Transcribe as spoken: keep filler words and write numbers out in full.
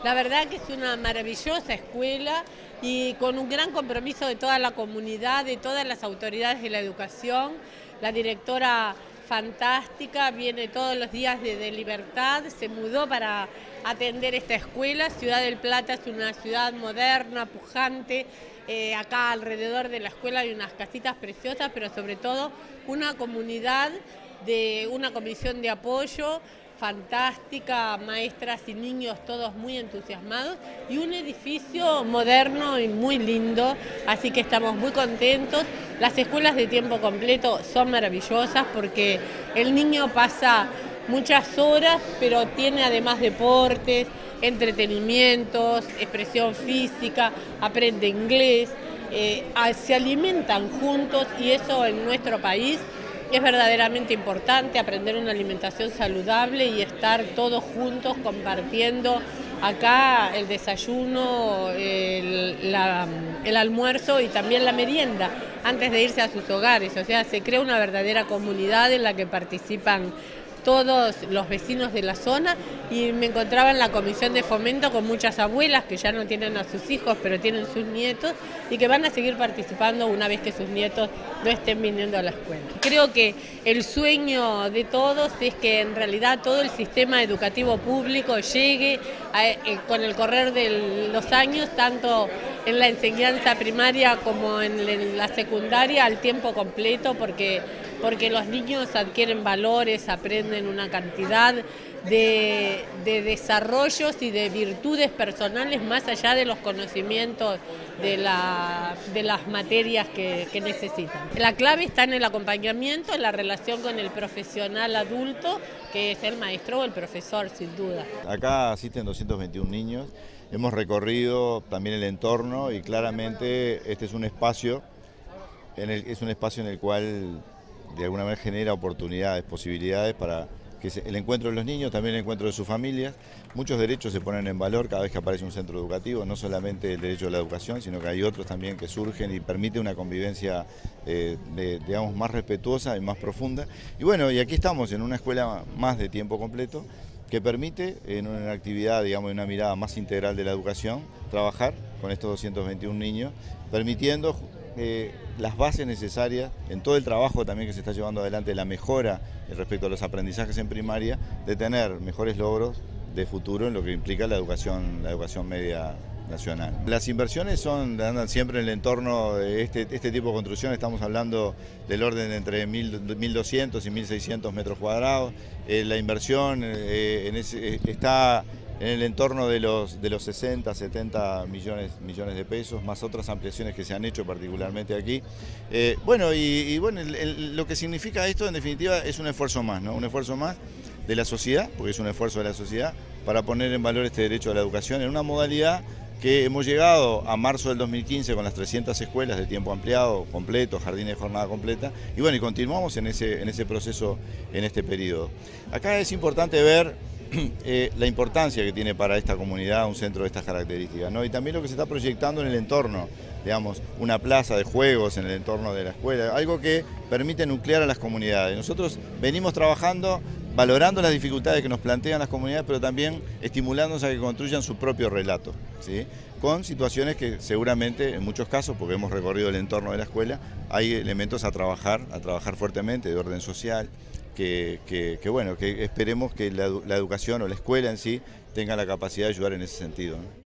La verdad que es una maravillosa escuela y con un gran compromiso de toda la comunidad, de todas las autoridades de la educación. La directora fantástica, viene todos los días desde Libertad, se mudó para atender esta escuela. Ciudad del Plata es una ciudad moderna, pujante. Eh, acá alrededor de la escuela hay unas casitas preciosas, pero sobre todo una comunidad de una comisión de apoyo fantástica, maestras y niños todos muy entusiasmados y un edificio moderno y muy lindo, así que estamos muy contentos. Las escuelas de tiempo completo son maravillosas porque el niño pasa muchas horas, pero tiene además deportes, entretenimientos, expresión física, aprende inglés, eh, se alimentan juntos y eso en nuestro país es verdaderamente importante, aprender una alimentación saludable y estar todos juntos compartiendo acá el desayuno, el, la, el almuerzo y también la merienda antes de irse a sus hogares. O sea, se crea una verdadera comunidad en la que participan todos los vecinos de la zona y me encontraba en la comisión de fomento con muchas abuelas que ya no tienen a sus hijos pero tienen sus nietos y que van a seguir participando una vez que sus nietos no estén viniendo a la escuela. Creo que el sueño de todos es que en realidad todo el sistema educativo público llegue a, eh, con el correr de los años, tanto en la enseñanza primaria como en la secundaria, al tiempo completo, porque, porque los niños adquieren valores, aprenden una cantidad de, de desarrollos y de virtudes personales más allá de los conocimientos de, la, de las materias que, que necesitan. La clave está en el acompañamiento, en la relación con el profesional adulto, que es el maestro o el profesor, sin duda. Acá asisten doscientos veintiún niños, hemos recorrido también el entorno y claramente este es un espacio, en el, es un espacio en el cual de alguna manera genera oportunidades, posibilidades para que se, el encuentro de los niños, también el encuentro de sus familias. Muchos derechos se ponen en valor cada vez que aparece un centro educativo, no solamente el derecho a la educación, sino que hay otros también que surgen y permite una convivencia eh, de, digamos, más respetuosa y más profunda. Y bueno, y aquí estamos en una escuela más de tiempo completo, que permite en una actividad, digamos, en una mirada más integral de la educación, trabajar con estos doscientos veintiún niños, permitiendo eh, las bases necesarias en todo el trabajo también que se está llevando adelante, la mejora respecto a los aprendizajes en primaria, de tener mejores logros de futuro en lo que implica la educación, la educación media nacional. Las inversiones son, andan siempre en el entorno de este, este tipo de construcción, estamos hablando del orden de entre mil doscientos y mil seiscientos metros cuadrados. Eh, la inversión eh, en ese, está en el entorno de los, de los sesenta, setenta millones, millones de pesos, más otras ampliaciones que se han hecho particularmente aquí. Eh, bueno, y, y bueno, el, el, lo que significa esto en definitiva es un esfuerzo más, ¿no? Un esfuerzo más de la sociedad, porque es un esfuerzo de la sociedad, para poner en valor este derecho a la educación en una modalidad que hemos llegado a marzo del dos mil quince con las trescientas escuelas de tiempo ampliado, completo, jardines de jornada completa, y bueno, y continuamos en ese, en ese proceso en este periodo. Acá es importante ver eh, la importancia que tiene para esta comunidad un centro de estas características, ¿no? Y también lo que se está proyectando en el entorno, digamos, una plaza de juegos en el entorno de la escuela, algo que permite nuclear a las comunidades. Nosotros venimos trabajando valorando las dificultades que nos plantean las comunidades, pero también estimulándonos a que construyan su propio relato, ¿sí? Con situaciones que seguramente, en muchos casos, porque hemos recorrido el entorno de la escuela, hay elementos a trabajar, a trabajar fuertemente de orden social, que, que, que bueno, que esperemos que la, la educación o la escuela en sí tenga la capacidad de ayudar en ese sentido, ¿no?